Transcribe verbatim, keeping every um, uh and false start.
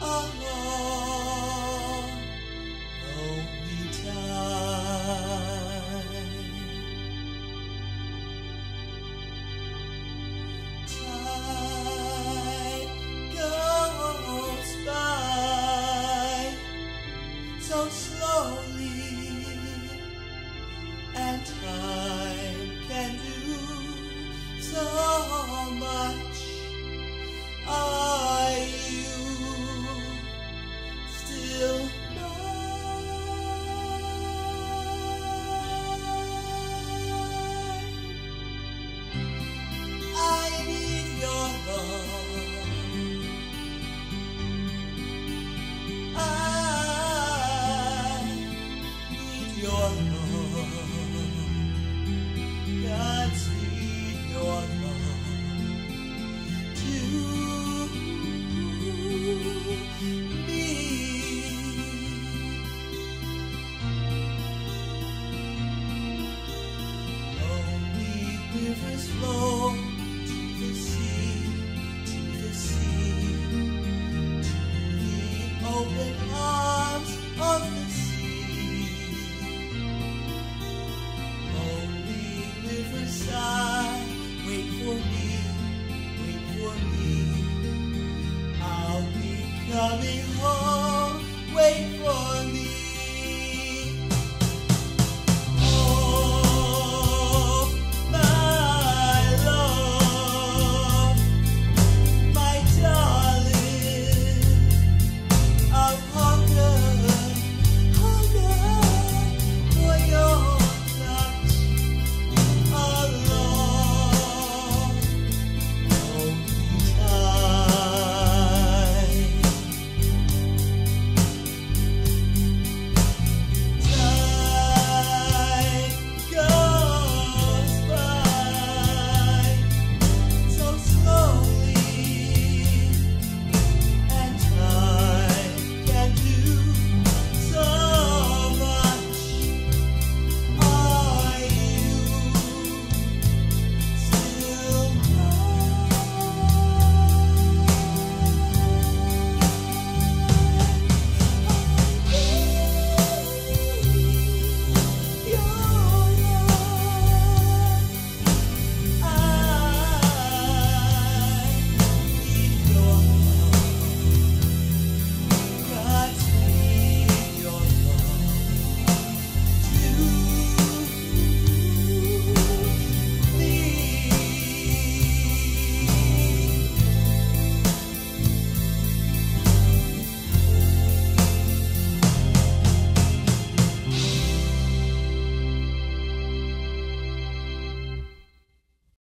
long, lonely time. Time goes by so slowly, and time can do so much. Are you still mine? I need your love. I need your love. God's need your love. Rivers flow to the sea, to the sea, to the open arms of the sea. Lonely riverside, wait for me, wait for me. I'll be coming home, wait for me.